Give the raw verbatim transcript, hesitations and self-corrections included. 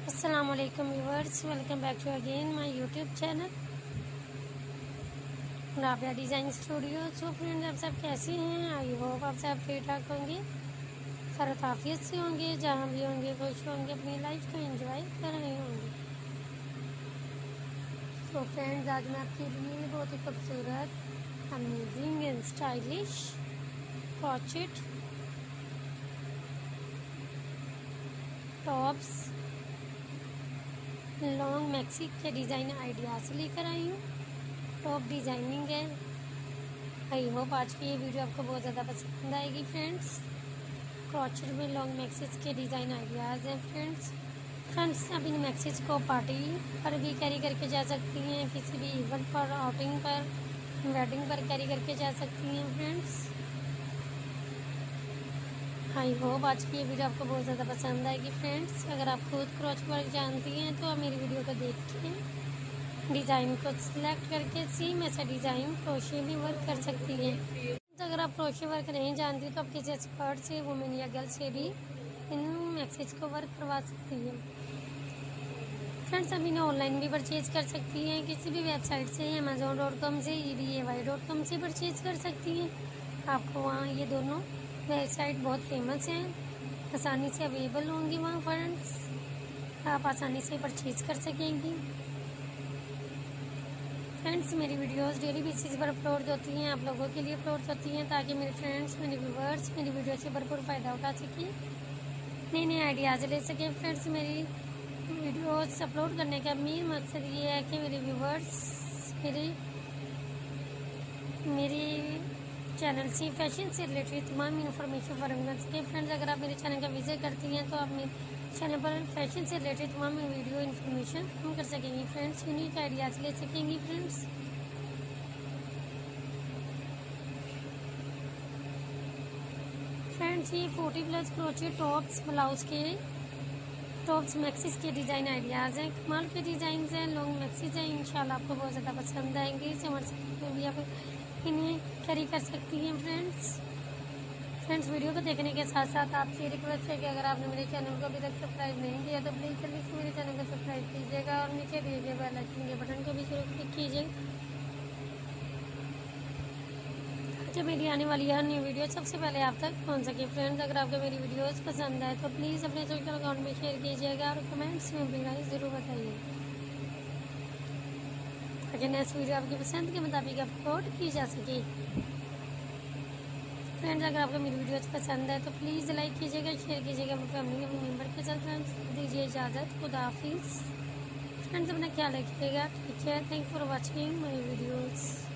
अस्सलामुअलैकुम viewers, welcome back to again my YouTube channel Rabia design studio. So friends, आप सब कैसे हैं? आई होप आप सब ठीक ठाक होंगे, खैर आफियत से होंगे, जहाँ भी होंगे खुश होंगे, अपनी लाइफ को एंजॉय कर रहे होंगे। सो फ्रेंड्स, आज मैं आपके लिए बहुत ही खूबसूरत, amazing and stylish crochet tops long maxi के डिज़ाइन आइडियाज़ लेकर आई हूँ। टॉप डिज़ाइनिंग है। आई होप आज की ये वीडियो आपको बहुत ज़्यादा पसंद आएगी फ्रेंड्स। क्रॉचेट में लॉन्ग मैक्सीज के डिज़ाइन आइडियाज़ हैं फ्रेंड्स। फ्रेंड्स, आप इन मैक्सीज को पार्टी पर भी कैरी करके जा सकती हैं, किसी भी इवेंट पर, आउटिंग पर, वेडिंग पर कैरी करके जा सकती हैं फ्रेंड्स। आई होप आज की ये वीडियो आपको बहुत ज़्यादा पसंद आएगी फ्रेंड्स। अगर आप खुद क्रॉच वर्क जानती हैं तो आप मेरी वीडियो को देख के डिज़ाइन को सिलेक्ट करके सेम ऐसा डिज़ाइन क्रोशे में वर्क कर सकती हैं। तो अगर आप क्रोशे वर्क नहीं जानती तो आप किसी एक्सपर्ट से, वुमेन या गर्ल से भी इन मैक्सीज को वर्क करवा सकती हैं फ्रेंड्स। आप इन्हें ऑनलाइन भी परचेज़ कर सकती हैं, किसी भी वेबसाइट से, अमेजोन डॉट कॉम से, E D A Y dot com से परचेज़ कर सकती हैं। आपको वहाँ ये दोनों वेबसाइट बहुत फेमस हैं, आसानी से अवेलेबल होंगी वहाँ फ्रेंड्स, आप आसानी से परचेज़ कर सकेंगी फ्रेंड्स। मेरी वीडियोस डेली बेसिस पर अपलोड होती हैं, आप लोगों के लिए अपलोड होती हैं ताकि मेरे फ्रेंड्स, मेरे व्यूवर्स मेरी वीडियो से भरपूर फ़ायदा उठा सकें, नए नए आइडियाज़ ले सकें फ्रेंड्स। मेरी वीडियोस अपलोड करने का मेन मकसद ये है कि मेरे व्यूवर्स मेरी मेरी चैनल से फैशन से रिलेटेड तमाम इन्फॉर्मेशन फराहम कर सके फ्रेंड्स। अगर आप मेरे चैनल का विजिट करती हैं तो आप मेरे चैनल पर फैशन से रिलेटेड तमाम वीडियो इन्फॉर्मेशन हम कर सकेंगी फ्रेंड्स, यूनिक आइडियाज़ ले सकेंगी फ्रेंड्स। फ्रेंड्स, ये forty plus crochet tops blouse के टॉप्स मैक्सीज के डिज़ाइन आइडियाज़ हैं, कमाल के डिज़ाइन हैं, लॉन्ग मैक्सीज हैं। इंशाल्लाह आपको बहुत ज़्यादा पसंद आएंगे। समर सीजन में भी आप इन्हें कैरी कर सकती हैं फ्रेंड्स। फ्रेंड्स, वीडियो को देखने के साथ साथ आपसे रिक्वेस्ट है कि अगर आपने मेरे चैनल को अभी तक सब्सक्राइब नहीं किया तो प्लीज़ जल्दी से मेरे चैनल को सब्सक्राइब कीजिएगा और नीचे दिए गए बेल आइकन के बटन को भी जरूर क्लिक कीजिएगा ताकि मेरी आने वाली हर न्यू वीडियो सबसे पहले आप तक पहुंच सके फ्रेंड्स। अगर आपको मेरी वीडियोस पसंद आए तो प्लीज़ अपने सोशल अकाउंट में शेयर कीजिएगा और कमेंट्स में अपनी राय ज़रूर बताइए ताकि नेक्स्ट वीडियो आपकी पसंद के मुताबिक अपलोड की जा सके फ्रेंड्स। अगर आपको मेरी वीडियोस पसंद है तो प्लीज़ लाइक कीजिएगा, शेयर कीजिएगा अपनी फैमिली अपने मेम्बर के साथ फ्रेंड्स। दीजिए इजाज़त, खुदा हाफिज़ फ्रेंड्स, अपना ख्याल रखिएगा। ठीक है, thank for watching my videos.